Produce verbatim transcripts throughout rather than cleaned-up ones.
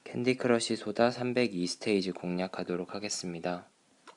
캔디 크러쉬 소다 삼백이 스테이지 공략하도록 하겠습니다.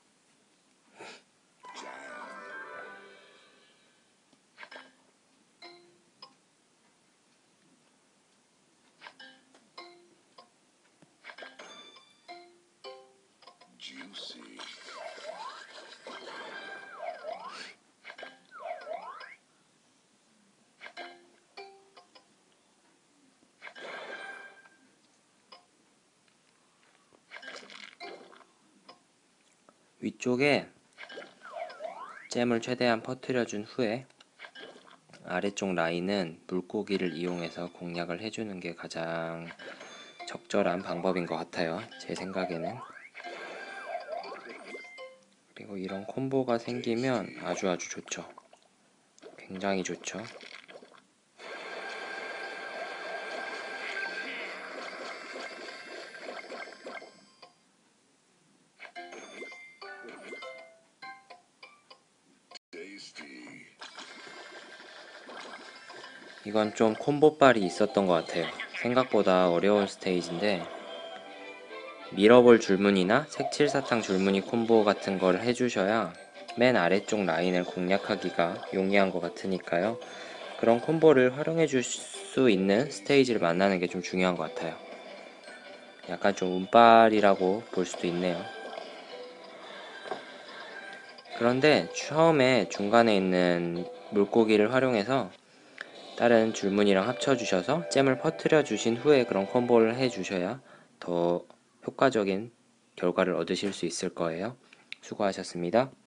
위쪽에 잼을 최대한 퍼뜨려준 후에 아래쪽 라인은 물고기를 이용해서 공략을 해주는 게 가장 적절한 방법인 것 같아요. 제 생각에는. 그리고 이런 콤보가 생기면 아주 아주 좋죠. 굉장히 좋죠. 이건 좀 콤보빨이 있었던 것 같아요. 생각보다 어려운 스테이지인데 밀어볼 줄무늬나 색칠사탕 줄무늬 콤보 같은 걸 해주셔야 맨 아래쪽 라인을 공략하기가 용이한 것 같으니까요. 그런 콤보를 활용해 줄 수 있는 스테이지를 만나는 게 좀 중요한 것 같아요. 약간 좀 운빨이라고 볼 수도 있네요. 그런데 처음에 중간에 있는 물고기를 활용해서 다른 줄무늬랑 합쳐주셔서 잼을 퍼뜨려 주신 후에 그런 콤보를 해주셔야 더 효과적인 결과를 얻으실 수 있을 거예요. 수고하셨습니다.